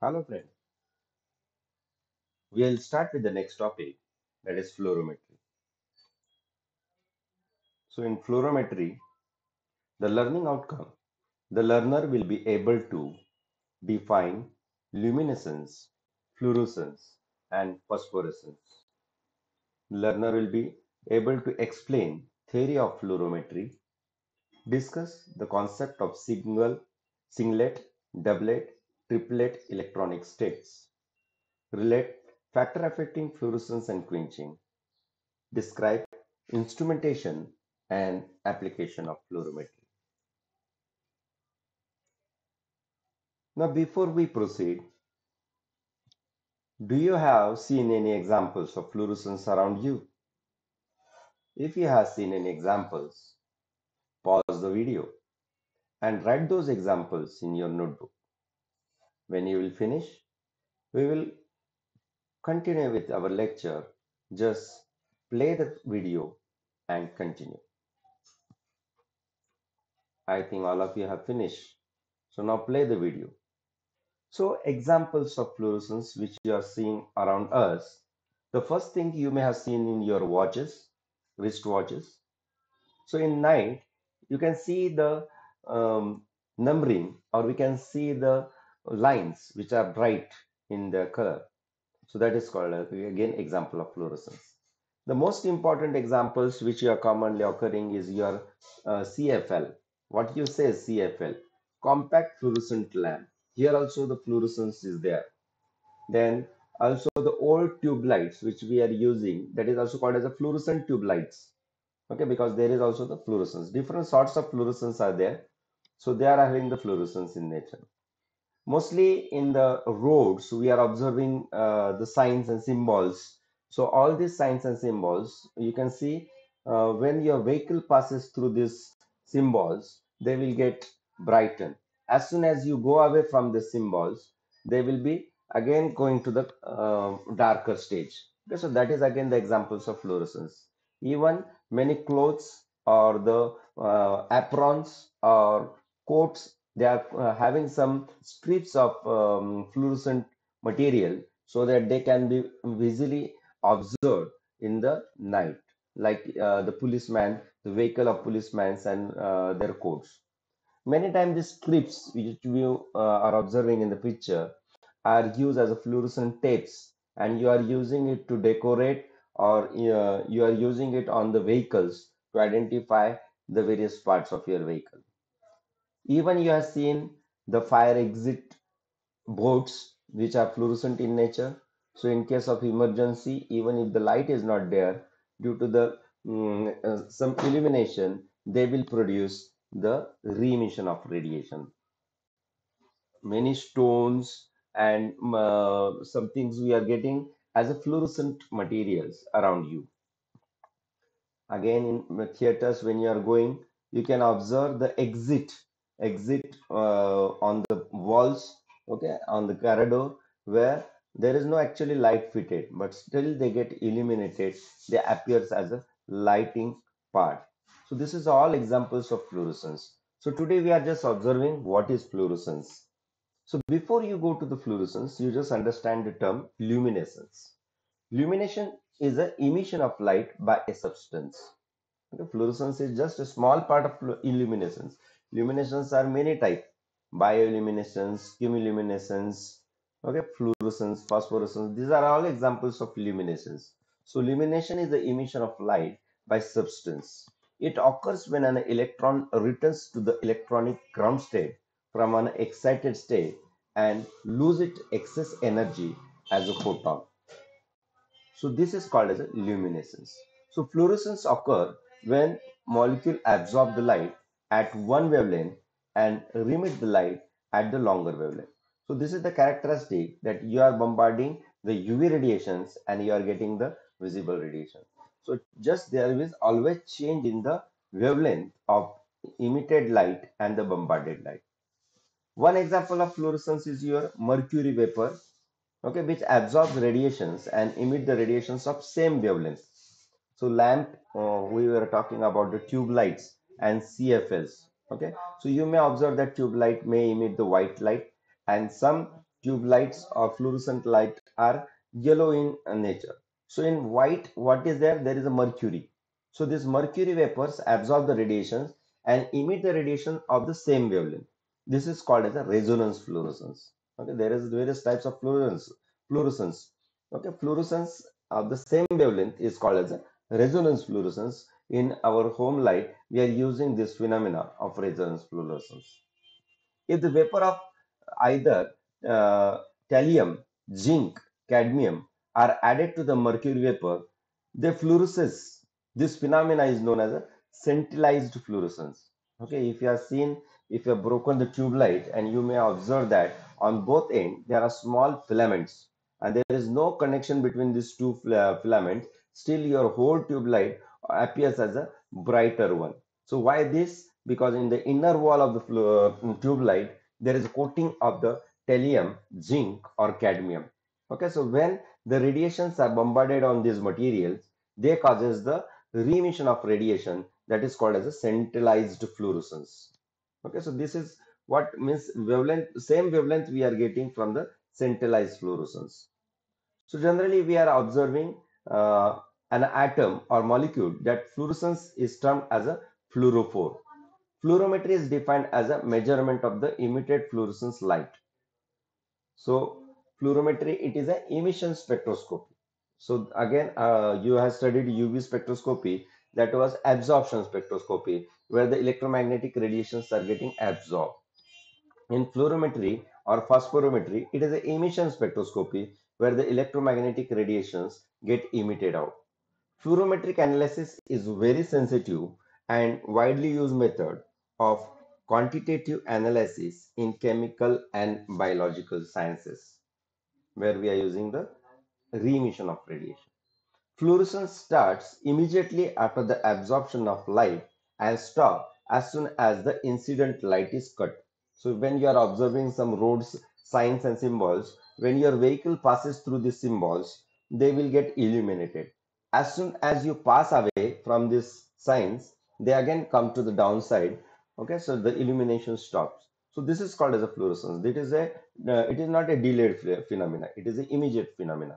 Hello friend, we'll start with the next topic, that is fluorometry. So in fluorometry, the learning outcome, the learner will be able to define luminescence, fluorescence and phosphorescence. Learner will be able to explain theory of fluorometry, discuss the concept of singlet, doublet, triplet electronic states, relate factor affecting fluorescence and quenching, describe instrumentation and application of fluorometry. Now, before we proceed, do you have seen any examples of fluorescence around you? If you have seen any examples, pause the video and write those examples in your notebook. When you will finish, we will continue with our lecture. Just play the video and continue. I think all of you have finished. So now play the video. So examples of fluorescence which you are seeing around us. The first thing you may have seen in your watches, wrist watches. So in night, you can see the numbering, or we can see the lines which are bright in the color. So that is called again example of fluorescence. The most important examples which are commonly occurring is your CFL. What you say is CFL, compact fluorescent lamp. Here also the fluorescence is there. Then also the old tube lights which we are using, that is also called as a fluorescent tube lights. Okay, because there is also the fluorescence. Different sorts of fluorescence are there. So they are having the fluorescence in nature. Mostly in the roads, we are observing the signs and symbols. So all these signs and symbols, you can see when your vehicle passes through these symbols, they will get brightened. As soon as you go away from the symbols, they will be again going to the darker stage. Okay, so that is again the examples of fluorescence. Even many clothes or the aprons or coats, they are having some strips of fluorescent material so that they can be visually observed in the night, like the policeman, the vehicle of policemen and their coats. Many times these strips which you are observing in the picture are used as a fluorescent tapes, and you are using it to decorate, or you are using it on the vehicles to identify the various parts of your vehicle. Even you have seen the fire exit boards which are fluorescent in nature. So in case of emergency, even if the light is not there, due to the some illumination, they will produce the re-emission of radiation. Many stones and some things we are getting as a fluorescent materials around you. Again, in theaters, when you are going, you can observe the exit on the walls, okay, on the corridor, where there is no actually light fitted, but still they get illuminated. They appears as a lighting part. So this is all examples of fluorescence. So today we are just observing what is fluorescence. So before you go to the fluorescence, you just understand the term luminescence. Lumination is the emission of light by a substance. Okay, fluorescence is just a small part of illuminescence. Luminescence are many types: bioluminescence, chemiluminescence, okay, fluorescence, phosphorescence. These are all examples of luminescence. So illumination is the emission of light by substance. It occurs when an electron returns to the electronic ground state from an excited state and lose its excess energy as a photon. So this is called as a luminescence. So fluorescence occur when molecule absorb the light at one wavelength and remit the light at the longer wavelength. So this is the characteristic that you are bombarding the UV radiations and you are getting the visible radiation. So just there is always change in the wavelength of emitted light and the bombarded light. One example of fluorescence is your mercury vapor, okay, which absorbs radiations and emit the radiations of same wavelength. So lamp, we were talking about the tube lights and CFLs. Okay, so you may observe that tube light may emit the white light, and some tube lights or fluorescent light are yellow in nature. So in white, what is there? There is a mercury. So these mercury vapors absorb the radiations and emit the radiation of the same wavelength. This is called as a resonance fluorescence. Okay, there is various types of fluorescence. Okay, fluorescence of the same wavelength is called as a resonance fluorescence. In our home light, we are using this phenomena of resonance fluorescence. If the vapor of either thallium, zinc, cadmium are added to the mercury vapor, they fluoresces. This phenomena is known as a scintillized fluorescence. Okay, if you have seen, if you have broken the tube light, and you may observe that on both ends there are small filaments, and there is no connection between these two filaments. Still, your whole tube light appears as a brighter one. So why this? Because in the inner wall of the tube light, there is a coating of the thallium, zinc, or cadmium. Okay, so when the radiations are bombarded on these materials, they causes the re-emission of radiation that is called as a scintillized fluorescence. Okay, so this is what means wavelength, same wavelength we are getting from the scintillized fluorescence. So generally we are observing an atom or molecule that fluorescence is termed as a fluorophore. Fluorometry is defined as a measurement of the emitted fluorescence light. So fluorometry, it is an emission spectroscopy. So again, you have studied UV spectroscopy, that was absorption spectroscopy, where the electromagnetic radiations are getting absorbed. In fluorometry or phosphorometry, it is an emission spectroscopy where the electromagnetic radiations get emitted out. Fluorometric analysis is very sensitive and widely used method of quantitative analysis in chemical and biological sciences, where we are using the re-emission of radiation. Fluorescence starts immediately after the absorption of light and stop as soon as the incident light is cut. So when you are observing some roads, signs and symbols, when your vehicle passes through these symbols, they will get illuminated. As soon as you pass away from these signs, they again come to the downside. Okay, so the illumination stops. So this is called as a fluorescence. It is not a delayed phenomena. It is an immediate phenomena.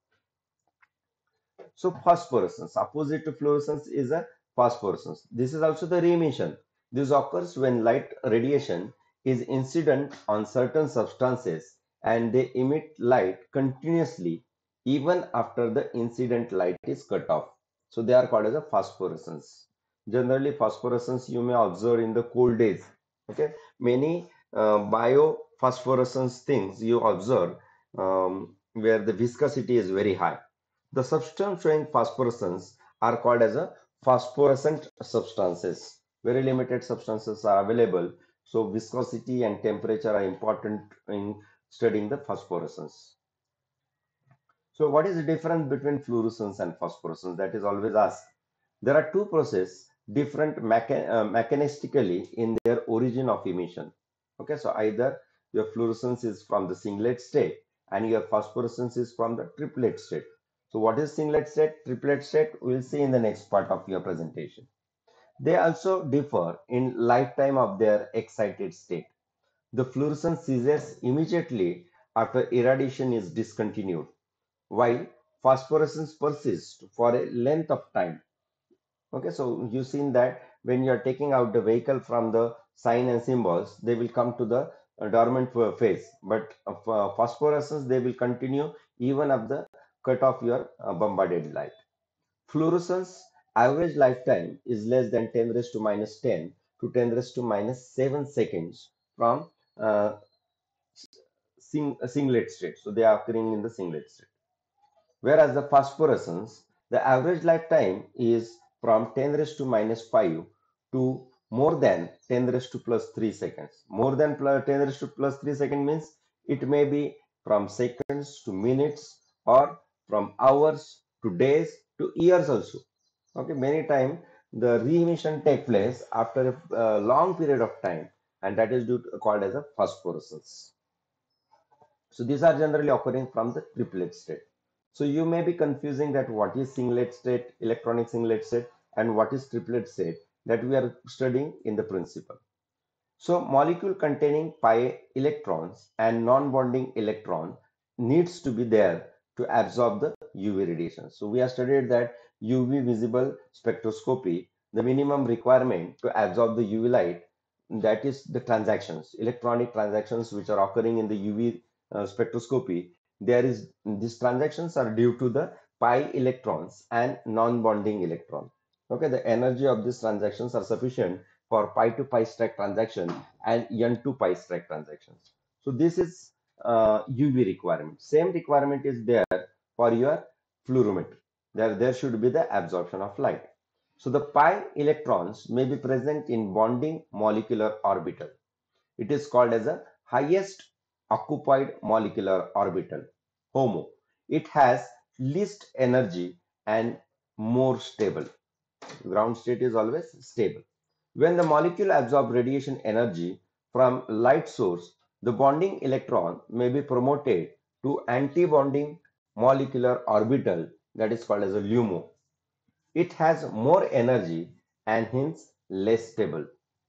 So phosphorescence, opposite to fluorescence is a phosphorescence. This is also the re-emission. This occurs when light radiation is incident on certain substances and they emit light continuously even after the incident light is cut off. So they are called as a phosphorescence. Generally, phosphorescence you may observe in the cold days. Okay, many biophosphorescence things you observe where the viscosity is very high. The substance showing phosphorescence are called as a phosphorescent substances. Very limited substances are available, so viscosity and temperature are important in studying the phosphorescence. So what is the difference between fluorescence and phosphorescence? That is always asked. There are two processes different mechanistically in their origin of emission. Okay, so either your fluorescence is from the singlet state and your phosphorescence is from the triplet state. So what is singlet state, triplet state? We'll see in the next part of your presentation. They also differ in lifetime of their excited state. The fluorescence ceases immediately after irradiation is discontinued, while phosphorescence persists for a length of time. Okay, so you've seen that when you are taking out the vehicle from the sign and symbols, they will come to the dormant phase. But phosphorescence, they will continue even at the cut off your bombarded light. Fluorescence average lifetime is less than 10 raised to minus 10 to 10 raised to minus 7 seconds from uh, singlet state. So they are occurring in the singlet state. Whereas the phosphorescence, the average lifetime is from 10 raised to minus 5 to more than 10 raised to plus 3 seconds. More than 10 raised to plus 3 seconds means it may be from seconds to minutes or from hours to days to years also. Okay, many times the re-emission take place after a long period of time, and that is called as a phosphorescence. So these are generally occurring from the triplet state. So you may be confusing that what is singlet state, electronic singlet state, and what is triplet state that we are studying in the principle. So molecule containing pi electrons and non-bonding electron needs to be there to absorb the UV radiation. So we have studied that UV visible spectroscopy, the minimum requirement to absorb the UV light, that is the transactions, electronic transactions which are occurring in the UV spectroscopy. There is these transactions are due to the pi electrons and non-bonding electron. Okay, the energy of these transactions are sufficient for pi to pi stack transaction and n to pi stack transactions. So this is UV requirement. Same requirement is there for your fluorometry. There should be the absorption of light. So the pi electrons may be present in bonding molecular orbital. It is called as a highest occupied molecular orbital, HOMO. It has least energy and more stable. Ground state is always stable. When the molecule absorbs radiation energy from light source, the bonding electron may be promoted to anti-bonding molecular orbital, that is called as a LUMO. It has more energy and hence less stable.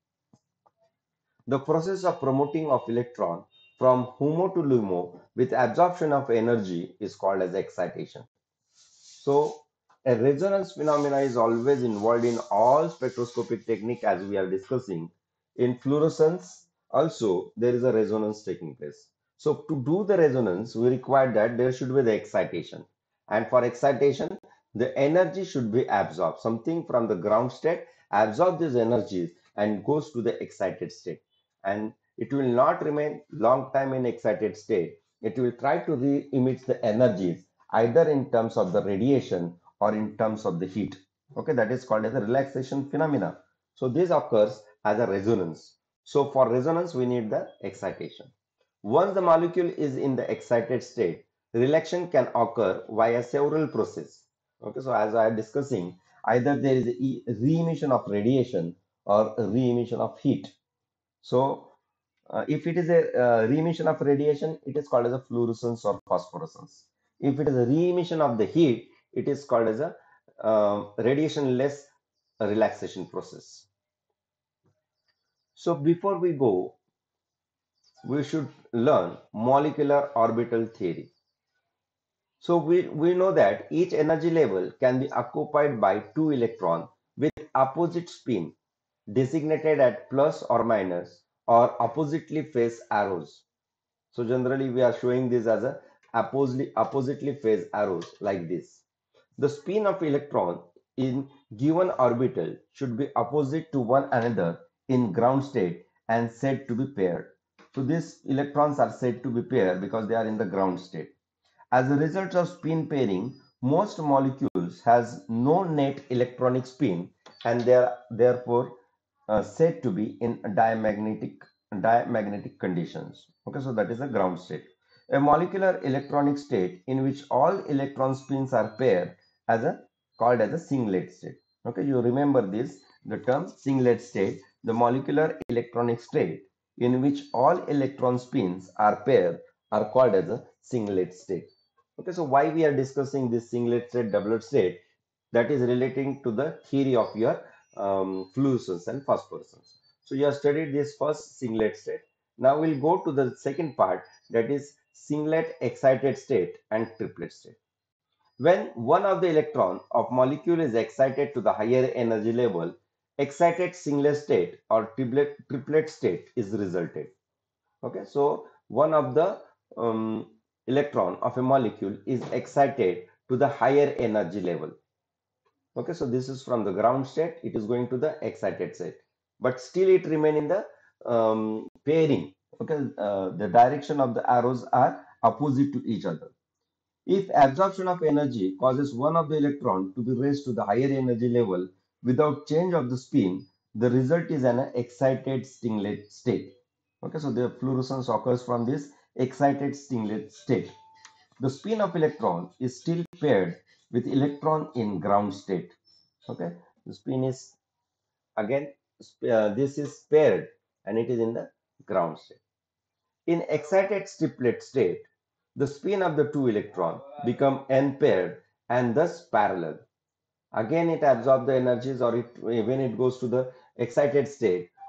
The process of promoting of electron from HOMO to LUMO with absorption of energy is called as excitation. So a resonance phenomena is always involved in all spectroscopic technique as we are discussing. In fluorescence also there is a resonance taking place. So to do the resonance we require that there should be the excitation, and for excitation the energy should be absorbed. Something from the ground state absorb these energies and goes to the excited state, and it will not remain long time in excited state. It will try to re-emit the energies either in terms of the radiation or in terms of the heat. Okay, that is called as a relaxation phenomena. So this occurs as a resonance. So for resonance, we need the excitation. Once the molecule is in the excited state, relaxation can occur via several processes. Okay, so as I am discussing, either there is a re-emission of radiation or a re-emission of heat. So if it is a re-emission of radiation, it is called as a fluorescence or phosphorescence. If it is a re-emission of the heat, it is called as a radiation-less relaxation process. So before we go, we should learn molecular orbital theory. So we know that each energy level can be occupied by two electrons with opposite spin designated at plus or minus or oppositely phased arrows. So generally we are showing this as a oppositely phased arrows like this. The spin of electron in given orbital should be opposite to one another in ground state and said to be paired. So these electrons are said to be paired because they are in the ground state. As a result of spin pairing, most molecules has no net electronic spin and they are therefore said to be in diamagnetic conditions. Okay, so that is a ground state. A molecular electronic state in which all electron spins are paired as a called as a singlet state. Okay, you remember this, the term singlet state, the molecular electronic state in which all electron spins are paired are called as a singlet state. Okay, so why we are discussing this singlet state, doublet state? That is relating to the theory of your fluorescence and phosphorescence. So you have studied this first singlet state. Now we'll go to the second part, that is singlet excited state and triplet state. When one of the electron of molecule is excited to the higher energy level, excited singlet state or triplet state is resulted. Okay, so one of the electron of a molecule is excited to the higher energy level. Okay, so this is from the ground state, it is going to the excited state, but still it remain in the pairing. Okay, the direction of the arrows are opposite to each other. If absorption of energy causes one of the electron to be raised to the higher energy level without change of the spin, the result is an excited singlet state. Okay, so the fluorescence occurs from this excited singlet state. The spin of electron is still paired with electron in ground state. Okay, the spin is again this is paired and it is in the ground state. In excited triplet state, the spin of the two electrons become n-paired and thus parallel. Again, it absorbs the energies, or it when it goes to the excited state,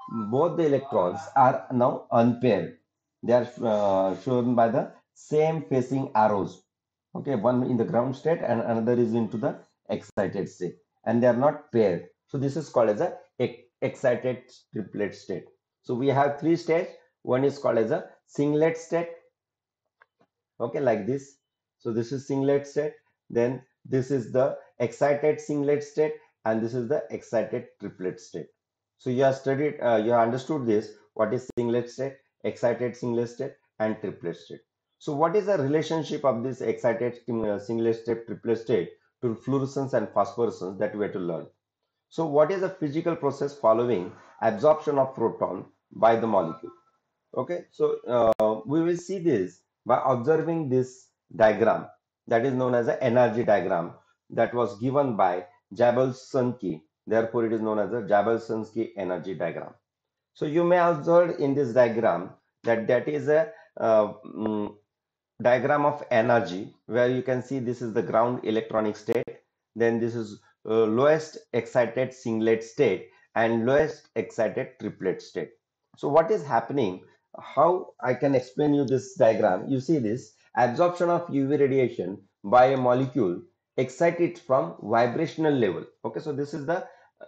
both the electrons are now unpaired. They are shown by the same facing arrows. Okay, one in the ground state and another is into the excited state, and they are not paired. So this is called as a excited triplet state. So we have three states. One is called as a singlet state. Okay, like this. So this is singlet state. Then this is the excited singlet state, and this is the excited triplet state. So you have studied, you have understood this. What is singlet state, excited singlet state, and triplet state? So what is the relationship of this excited singlet state, triplet state to fluorescence and phosphorescence that we have to learn? So what is the physical process following absorption of proton by the molecule? Okay, so we will see this by observing this diagram that is known as the energy diagram that was given by Jablonski. Therefore, it is known as the Jablonski energy diagram. So you may observe in this diagram that that is a diagram of energy where you can see this is the ground electronic state, then this is lowest excited singlet state and lowest excited triplet state. So what is happening, how I can explain you this diagram? You see this absorption of UV radiation by a molecule excited from vibrational level. Okay, so this is the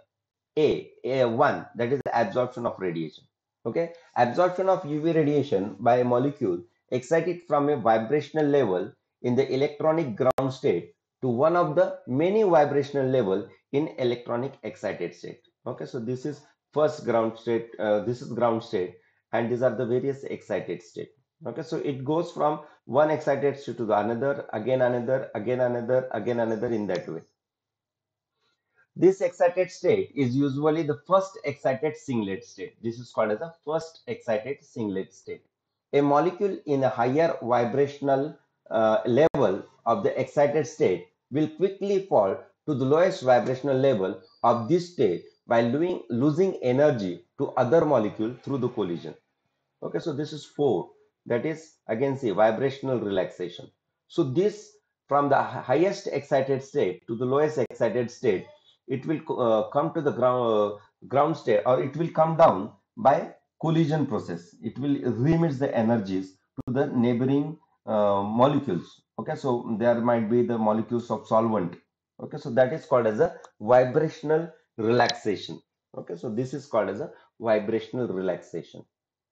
A1, that is the absorption of radiation. Okay, absorption of UV radiation by a molecule excited from a vibrational level in the electronic ground state to one of the many vibrational level in electronic excited state. Okay, so this is first ground state, this is ground state, and these are the various excited state. Okay, so it goes from one excited state to the another, again another, again another, again another, in that way. This excited state is usually the first excited singlet state. This is called as the first excited singlet state. A molecule in a higher vibrational level of the excited state will quickly fall to the lowest vibrational level of this state by losing energy to other molecule through the collision. Okay, so this is 4. That is again see vibrational relaxation. So this from the highest excited state to the lowest excited state, it will come to the ground state, or it will come down by collision process. It will remit the energies to the neighboring molecules. Okay, so there might be the molecules of solvent. Okay, so that is called as a vibrational relaxation. Okay, so this is called as a vibrational relaxation.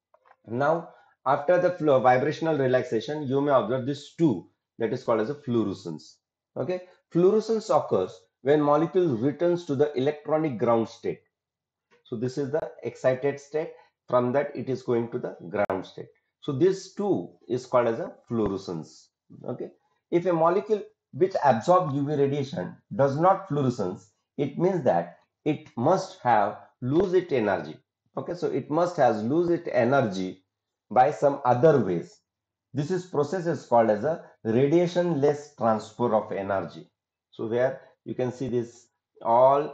Now, after the vibrational relaxation, you may observe this too, that is called as a fluorescence. Okay, fluorescence occurs when molecule returns to the electronic ground state. So this is the excited state. From that, it is going to the ground state. So this too is called as a fluorescence. Okay, if a molecule which absorbs UV radiation does not fluorescence, it means that it must have lose its energy. Okay, so it must has lose its energy by some other ways. This is process is called as a radiation-less transfer of energy. So where you can see this all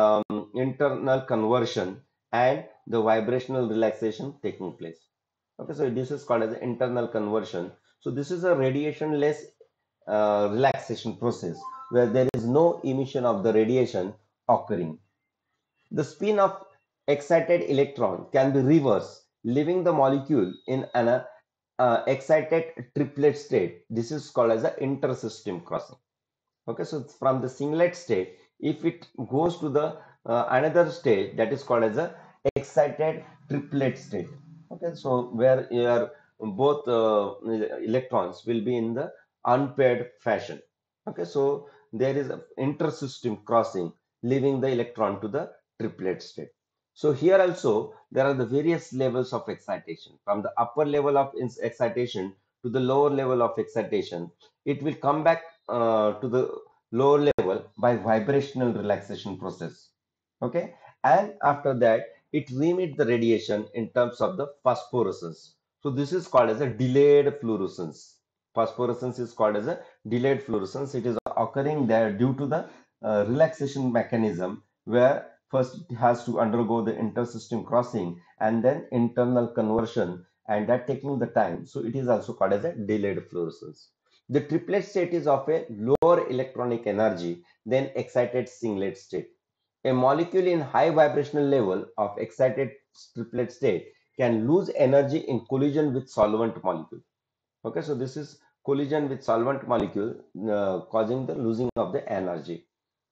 internal conversion and the vibrational relaxation taking place. Okay, so this is called as internal conversion. So this is a radiation-less relaxation process where there is no emission of the radiation occurring. The spin of excited electron can be reversed, leaving the molecule in an excited triplet state. This is called as an intersystem crossing. Okay, so from the singlet state, if it goes to the another state, that is called as a excited triplet state. Okay, so where your both electrons will be in the unpaired fashion. Okay, so there is a intersystem crossing, leaving the electron to the triplet state. So here also there are the various levels of excitation. From the upper level of excitation to the lower level of excitation, it will come back to the lower level by vibrational relaxation process. Okay, and after that it remits the radiation in terms of the phosphorescence. So this is called as a delayed fluorescence. Phosphorescence is called as a delayed fluorescence. It is occurring there due to the relaxation mechanism, where first it has to undergo the intersystem crossing and then internal conversion, and that taking the time. So it is also called as a delayed fluorescence. The triplet state is of a lower electronic energy than excited singlet state. A molecule in high vibrational level of excited triplet state can lose energy in collision with solvent molecule. Okay, so this is collision with solvent molecule causing the losing of the energy,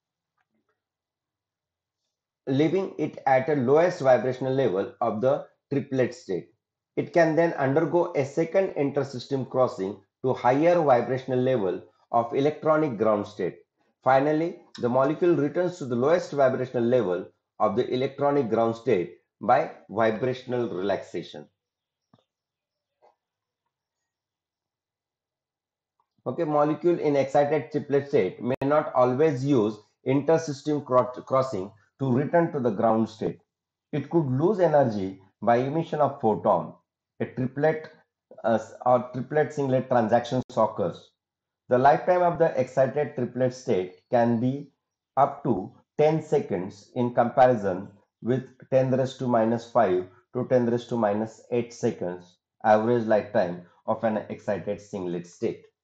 leaving it at a lowest vibrational level of the triplet state. It can then undergo a second intersystem crossing to higher vibrational level of electronic ground state. Finally, the molecule returns to the lowest vibrational level of the electronic ground state by vibrational relaxation. Okay, molecule in excited triplet state may not always use intersystem crossing to return to the ground state. It could lose energy by emission of photon. A triplet or triplet singlet transaction occurs. The lifetime of the excited triplet state can be up to 10 seconds in comparison with 10 raised to minus 5 to 10 raised to minus 8 seconds average lifetime of an excited singlet state.